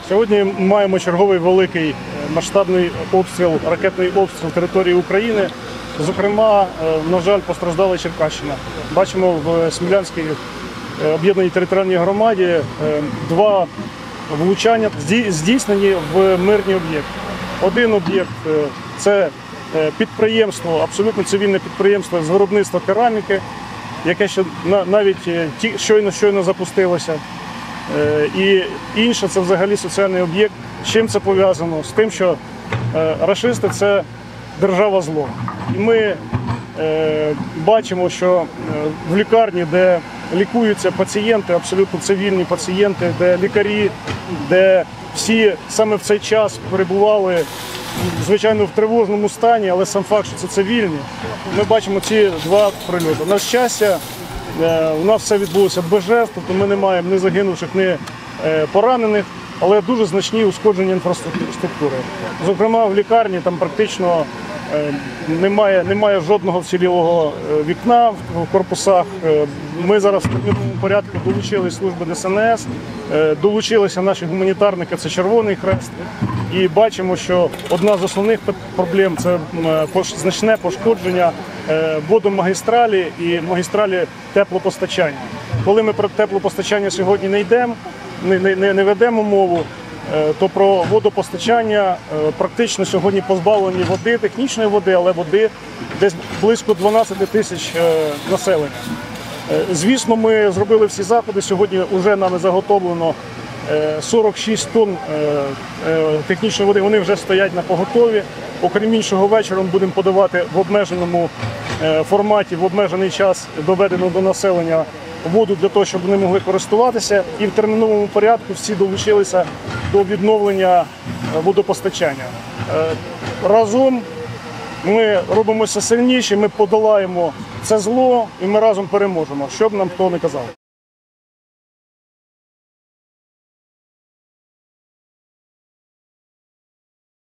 Сьогодні маємо черговий великий масштабний обстріл, ракетний обстріл території України. Зокрема, на жаль, постраждала Черкащина. Бачимо, в Смілянській об'єднаній територіальній громаді два влучання здійснені в мирні об'єкти. Один об'єкт – це підприємство, абсолютно цивільне підприємство з виробництва кераміки, яке ще навіть щойно запустилося. І інше – це взагалі соціальний об'єкт. З чим це пов'язано? З тим, що рашисти – це держава зло. І ми бачимо, що в лікарні, де лікуються пацієнти, абсолютно цивільні пацієнти, де лікарі, де всі саме в цей час перебували, звичайно, в тривожному стані, але сам факт, що це цивільні, ми бачимо ці два прильоти. На щастя, у нас все відбулося без жертв, тобто ми не маємо ні загинувших, ні поранених, але дуже значні ушкодження інфраструктури. Зокрема, в лікарні там практично немає жодного вцілілого вікна в корпусах. Ми зараз в терміновому порядку долучили служби ДСНС, долучилися наші гуманітарники, це Червоний Хрест. І бачимо, що одна з основних проблем – це значне пошкодження водомагістралі і магістралі теплопостачання. Коли ми про теплопостачання сьогодні не ведемо мову, то про водопостачання практично сьогодні позбавлені води, технічної води, але води десь близько 12 тисяч населення. Звісно, ми зробили всі заходи, сьогодні вже нами заготовлено 46 тонн технічної води, вони вже стоять на поготові. Окрім іншого, вечором будемо подавати в обмеженому форматі, в обмежений час доведено до населення воду для того, щоб вони могли користуватися. І в терміновому порядку всі долучилися до відновлення водопостачання. Разом ми робимося сильніші, ми подолаємо це зло і ми разом переможемо, що б нам хто не казав.